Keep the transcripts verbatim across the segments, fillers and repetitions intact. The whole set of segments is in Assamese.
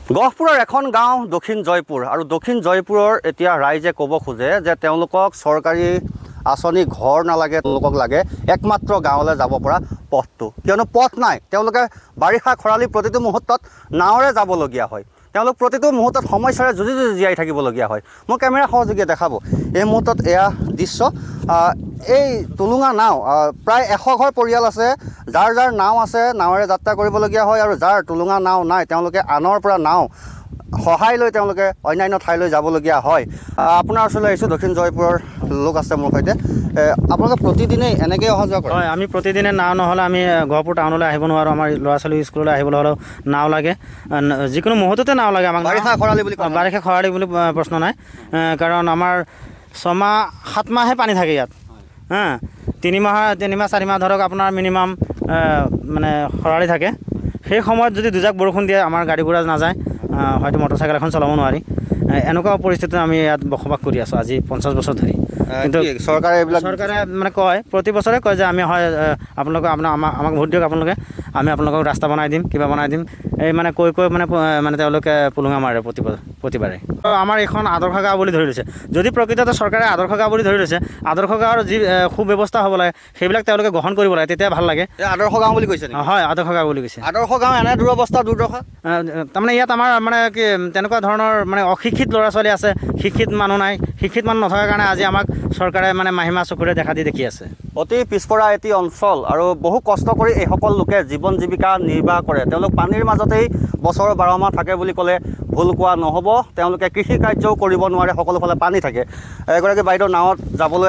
গহপুৰৰ এখন গাঁও দক্ষিণ জয়পুৰ আৰু দক্ষিণ জয়পুৰৰ এতিয়া ৰাইজে ক'ব খোজে যে তেওঁলোকক চৰকাৰী আঁচনি ঘৰ নালাগে, তেওঁলোকক লাগে একমাত্ৰ গাঁৱলৈ যাব পৰা পথটো, কিয়নো পথ নাই। তেওঁলোকে বাৰিষা খৰালি প্ৰতিটো মুহূৰ্তত নাৱেৰে যাবলগীয়া হয়। তেওঁলোক প্ৰতিটো মুহূৰ্তত সমস্যাৰে যুঁজি যুঁজি জীয়াই থাকিবলগীয়া হয়। মই কেমেৰা সহযোগীয়ে দেখাব এই মুহূৰ্তত এয়া দৃশ্য। এই টুলুঙা নাও প্ৰায় এশ ঘৰ পৰিয়াল আছে, যাৰ যাৰ নাও আছে নাৱেৰে যাত্ৰা কৰিবলগীয়া হয়, আৰু যাৰ টুলুঙা নাও নাই তেওঁলোকে আনৰ পৰা নাও সহায় লৈ তেওঁলোকে অন্যান্য ঠাইলৈ যাবলগীয়া হয়। আপোনাৰ ওচৰলৈ আহিছোঁ, দক্ষিণ জয়পুৰৰ লোক আছে মোৰ সৈতে। আপোনালোকে প্ৰতিদিনেই এনেকৈ অহা যোৱা কৰে? হয়, আমি প্ৰতিদিনে নাও নহ'লে আমি গহপুৰ টাউনলৈ আহিব নোৱাৰোঁ। আমাৰ ল'ৰা ছোৱালী স্কুললৈ আহিবলৈ হ'লেও নাও লাগে, যিকোনো মুহূৰ্ততে নাও লাগে আমাক। বাৰিষা খৰালি বুলি বাৰিষা খৰালি বুলি প্ৰশ্ন নাই, কাৰণ আমাৰ ছমাহ সাত মাহে পানী থাকে ইয়াত। হা, তিনিমাহ তিনিমাহ চাৰিমাহ ধৰক আপোনাৰ মিনিমাম মানে খৰালি থাকে। সেই সময়ত যদি দুজাক বৰষুণ দিয়ে আমাৰ গাড়ী ঘোঁৰা নাযায়, হয়তো মটৰচাইকেল এখন চলাব নোৱাৰি। এনেকুৱা পৰিস্থিতিত আমি ইয়াত বসবাস কৰি আছোঁ আজি পঞ্চাছ বছৰ ধৰি। কিন্তু চৰকাৰে এইবিলাক চৰকাৰে মানে কয়, প্ৰতি বছৰে কয় যে আমি হয় আপোনালোকে আপোনাৰ আমাক আমাক ভোট দিয়ক, আপোনালোকে আমি আপোনালোকক ৰাস্তা বনাই দিম, কিবা বনাই দিম, এই মানে কৈ কৈ মানে মানে তেওঁলোকে পুলুঙা মাৰে প্ৰতি প্ৰতিবাৰে। আমাৰ এইখন আদৰ্শ গাঁও বুলি ধৰি লৈছে। যদি প্ৰকৃততে চৰকাৰে আদৰ্শ গাঁও বুলি ধৰি লৈছে, আদৰ্শ গাঁৱৰ যি সুব্যৱস্থা হ'ব লাগে সেইবিলাক তেওঁলোকে গ্ৰহণ কৰিব লাগে, তেতিয়া ভাল লাগে। আদৰ্শ গাঁও বুলি কৈছে? হয়, আদৰ্শ গাঁও বুলি কৈছে। আদৰ্শ গাঁও এনে দুৰৱস্থা দুৰ্দশা, তাৰমানে ইয়াত আমাৰ মানে কি তেনেকুৱা ধৰণৰ মানে অশিক্ষিত ল'ৰা ছোৱালী আছে, শিক্ষিত মানুহ নাই। শিক্ষিত মানুহ নথকাৰ কাৰণে আজি আমাক চৰকাৰে মানে মাহিমা চকুৰে দেখা দি দেখি আছে। অতি পিছপৰা এটি অঞ্চল আৰু বহু কষ্ট কৰি এইসকল লোকে জীৱন জীৱিকা নিৰ্বাহ কৰে। তেওঁলোক পানীৰ মাজতেই বছৰৰ বাৰ মাহ থাকে বুলি ক'লে ভুল কোৱা নহ'ব। তেওঁলোকে কৃষি কাৰ্যও কৰিব নোৱাৰে, সকলোফালে পানী থাকে। এগৰাকী বাইদেউ নাৱত যাবলৈ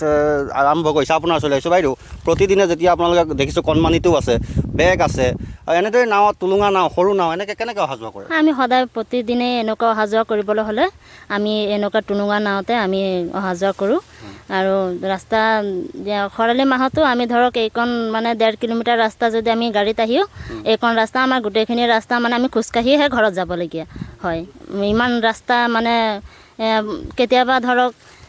আৰম্ভ কৰিছে। আপোনাৰ ওচৰলৈ আহিছোঁ। বাইদেউ, প্ৰতিদিনে যেতিয়া আপোনালোকে দেখিছোঁ কণমানিটোও আছে, বেগ আছে, এনেদৰে নাৱত টুলুঙা নাও, সৰু নাও, এনেকৈ কেনেকৈ অহা যোৱা কৰে? আমি সদায় প্ৰতিদিনে এনেকুৱা অহা যোৱা কৰিবলৈ হ'লে আমি এনেকুৱা টুলুঙা নাওতে আমি অহা যোৱা কৰোঁ। আৰু ৰাস্তা খৰালি মাহতো আমি ধৰক এইকণ মানে ডেৰ কিলোমিটাৰ ৰাস্তা যদি আমি গাড়ীত আহিও, এইকণ ৰাস্তা আমাৰ গোটেইখিনি ৰাস্তা মানে আমি খোজকাঢ়িহে ঘৰত যাবলগীয়া হয়। ইমান ৰাস্তা মানে কেতিয়াবা ধৰক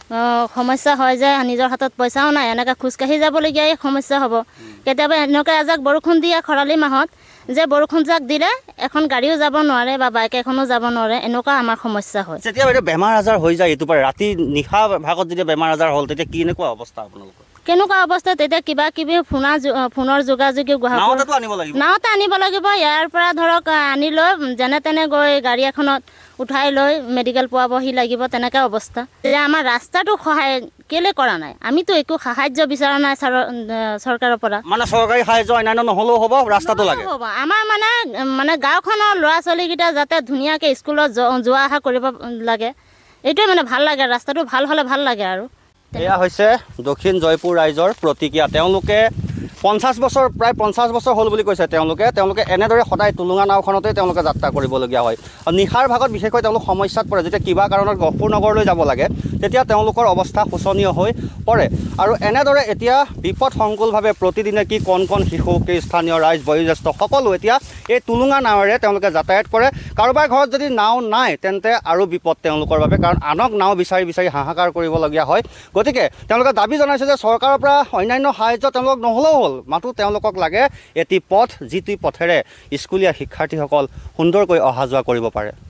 সমস্যা হয় যে নিজৰ হাতত পইচাও নাই, এনেকৈ খোজকাঢ়ি যাবলগীয়া সমস্যা হ'ব। কেতিয়াবা এনেকুৱা এজাক বৰষুণ দিয়ে খৰালি মাহত যে বৰষুণ জাক দিলে এখন গাড়ীও যাব নোৱাৰে বা বাইক এখনো যাব নোৱাৰে, এনেকুৱা আমাৰ সমস্যা হয়। যেতিয়া বাইদেউ বেমাৰ আজাৰ হৈ যায়, এইটো পাৰে ৰাতি নিশা ভাগত যেতিয়া বেমাৰ আজাৰ হ'ল, তেতিয়া কি এনেকুৱা অৱস্থা আপোনালোকৰ? কেনেকুৱা অৱস্থা তেতিয়া কিবা কিবি ফোনা ফোনৰ যোগাযোগী নাওতে আনিব লাগিব নাওতে আনিব লাগিব ইয়াৰ পৰা ধৰক আনি লৈ যেনে তেনে গৈ গাড়ী এখনত উঠাই লৈ মেডিকেল পোৱাবহি লাগিব, তেনেকৈ অৱস্থা। যে আমাৰ ৰাস্তাটো সহায় কেলৈ কৰা নাই? আমিতো একো সাহায্য বিচৰা নাই চৰকাৰৰ পৰা। মানে চৰকাৰী সাহায্য অন্যান্য নহ'লেও হ'ব, ৰাস্তাটো লাগে। হ'ব আমাৰ মানে মানে গাঁওখনৰ ল'ৰা ছোৱালীকেইটা যাতে ধুনীয়াকৈ স্কুলত যোৱা অহা কৰিব লাগে, এইটোৱে মানে ভাল লাগে। ৰাস্তাটো ভাল হ'লে ভাল লাগে। আৰু এয়া হৈছে দক্ষিণ জয়পুৰ ৰাইজৰ প্ৰতিক্ৰিয়া। তেওঁলোকে পঞ্চাছ বছৰ প্ৰায় পঞ্চাছ বছৰ হ'ল বুলি কৈছে। তেওঁলোকে তেওঁলোকে এনেদৰে সদায় টুলুঙা নাওখনতেই তেওঁলোকে যাত্ৰা কৰিবলগীয়া হয়। আৰু নিশাৰ ভাগত বিশেষকৈ তেওঁলোক সমস্যাত পৰে। যেতিয়া কিবা কাৰণত গহপুৰ নগৰলৈ যাব লাগে, তেতিয়া তেওঁলোকৰ অৱস্থা শোচনীয় হৈ পৰে। আৰু এনেদৰে এতিয়া বিপদ সংকুলভাৱে প্ৰতিদিনে কি কণ কণ শিশু, কি স্থানীয় ৰাইজ, বয়োজ্যেষ্ঠ সকলো এতিয়া এই টুলুঙা নাৱেৰে তেওঁলোকে যাতায়াত কৰে। কাৰোবাৰ ঘৰত যদি নাও নাই তেন্তে আৰু বিপদ তেওঁলোকৰ বাবে, কাৰণ আনক নাও বিচাৰি বিচাৰি হাহাকাৰ কৰিবলগীয়া হয়। গতিকে তেওঁলোকে দাবী জনাইছে যে চৰকাৰৰ পৰা অন্যান্য সাহায্য তেওঁলোকক নহ'লেও হ'ল, মাথো তেওঁলোকক লাগে এটি পথ, যিটো পথেৰে স্কুলীয়া শিক্ষাৰ্থীসকল সুন্দৰকৈ অহা যোৱা কৰিব পাৰে।